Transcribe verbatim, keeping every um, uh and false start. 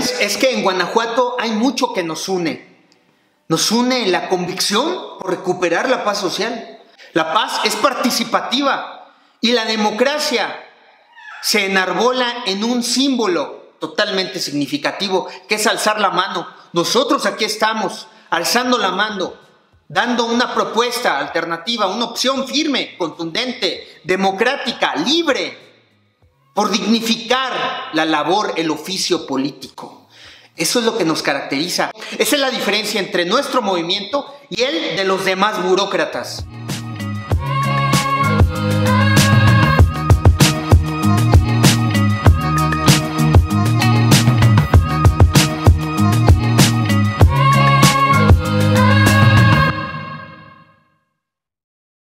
¿Sabes? Es que en Guanajuato hay mucho que nos une. Nos une la convicción por recuperar la paz social. La paz es participativa y la democracia se enarbola en un símbolo totalmente significativo, que es alzar la mano. Nosotros aquí estamos, alzando la mano, dando una propuesta alternativa, una opción firme, contundente, democrática, libre, por dignificar la labor, el oficio político. Eso es lo que nos caracteriza. Esa es la diferencia entre nuestro movimiento y el de los demás burócratas.